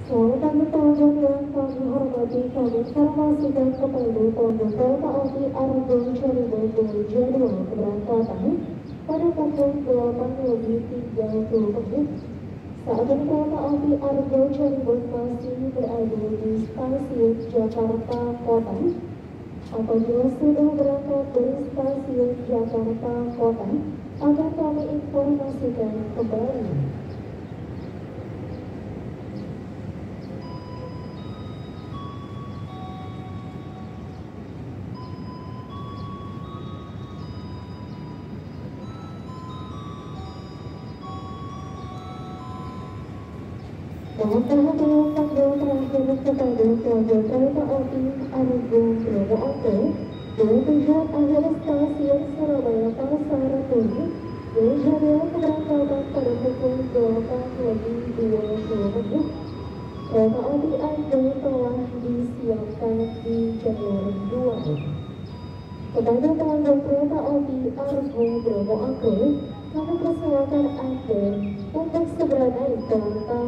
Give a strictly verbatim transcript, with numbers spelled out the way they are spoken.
Selamat pagi teman-teman yang kami hormati, kami informasikan kepada pondok kereta api Argo Cirebon dengan jadwal keberangkatan pada pukul delapan lebih tiga puluh menit. Saat ini kereta api Argo Cirebon masih berada di stasiun Jakarta Kota. Apabila sudah berangkat dari stasiun Jakarta Kota, akan kami informasikan kembali. Mohon perhatian tanggal terakhir kepada pelajar kereta api Argo Bromo Angke dengan tujuan akhir stasiun Surabaya Pasar Turi dengan jadwal keberangkatan pada pukul delapan lebih dua puluh menit. Kereta api Argo telah disiapkan di jalur dua. Kepada pelanggan kereta api Argo Bromo Angke, kami persilakan Anda untuk segera naik ke